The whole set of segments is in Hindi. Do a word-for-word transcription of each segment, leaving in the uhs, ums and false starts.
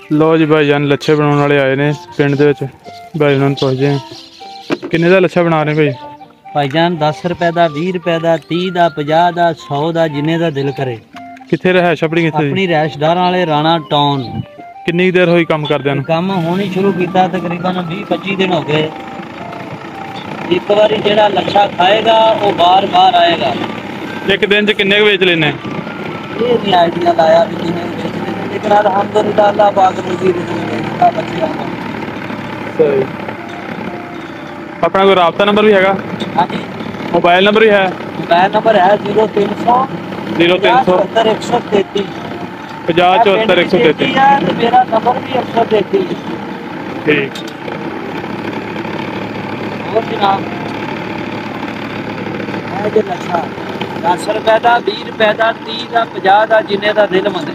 लो जी भाईजान लच्छे बनाने वाले आए ने पिंड दे विच। भाई उन्होंने पुछदे हैं किन्ने दा लच्छा बना रहे भाई? भाईजान दस रुपए का, बीस रुपए का, तीस का, पचास का, सौ का, जिन्ने का दिल करे। कित्थे रहायश अपनी कित्थे दी? अपनी रैशदार वाले राणा टाउन। किन्नी देर हुई काम करदे नु? काम होनी शुरू किया तकरीबन बीस पच्चीस दिन हो गए। एक बारी जेड़ा लच्छा खाएगा वो बार बार आएगा। एक दिन च किन्ने बेच लेने? ये नहीं आइडिया लाया भी किन्ने बेच लेने, लेकिन अल्हम्दुलिल्लाह अल्लाह पाक रोजी देता बच्चे को। सही। अपना कोई राबता नंबर भी हैगा? हाँ जी, मोबाइल नंबर भी है? मोबाइल नंबर है जीरो तीन सौ जीरो तीन सौ चौहत्तर एक सौ तैतीस पचास चौहत्तर एक सौ तैतीस। मेरा नंबर भी एक सौ तैतीस। ठीक। और जनाब है जो लच्छा दस रुपए का, बीस रुपए का, तीस का, पचास का, जिन्ने का दिल मने।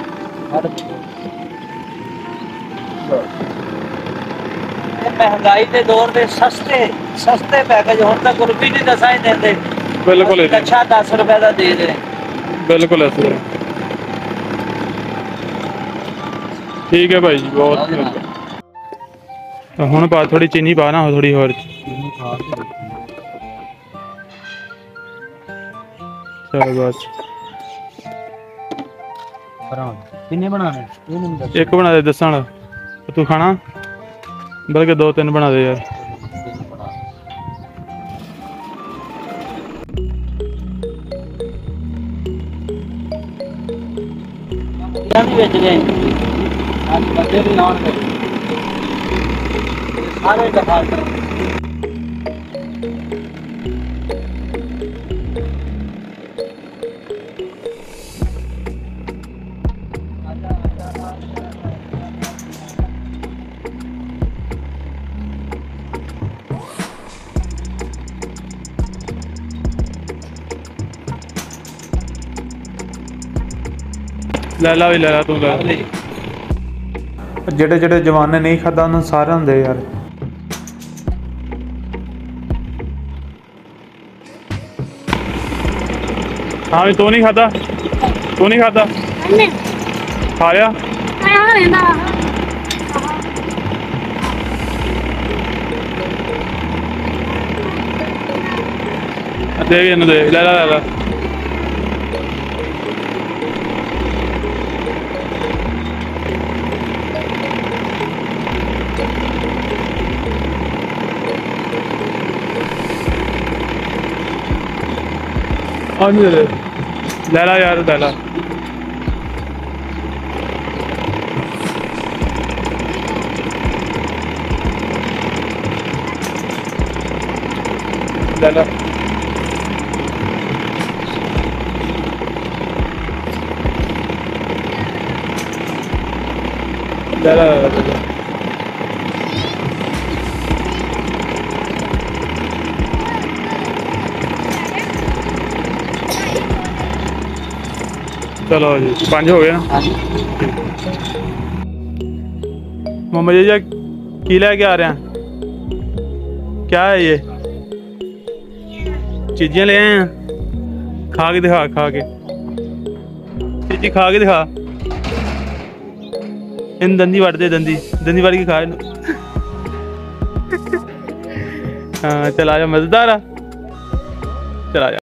महंगाई के दौर में सस्ते सस्ते पैकेज होने तक कुल्फी नहीं दसा ही देते। बिल्कुल लच्छा दस रुपए का दे दे। बिल्कुल ऐसे है। ठीक है भाई जी, बहुत हुण पा थोड़ी चीनी पा ना थोड़ी होर। चल बस किन्ने बनाने? एक बना दे दस वाला। तू खाना बल्कि दो तीन बना दे यार। बेच गए आज बच्चे भी नॉन वेज सारे दफा लै ला भी लै ला तू लै। जेड़े जेड़े जवान ने नहीं खादा उन्होंने सारे होंदे यार। हाँ तू नहीं खाता? तू नहीं खाता? खा लिया? दे भी दे लै ला लै ला। लै ला यार लै ला। लै ला लै ला लै ला। चलो जी पाँच हो गए ना। मोहम्मद जी की लेके आ रहे हैं? क्या है ये चीजें ले आए हैं? खा के दिखा खा के चीजी खा के दिखा। इन दंदी what they Dandi Dandi what के खा। हाँ चला जा मजेदार आ चला जा।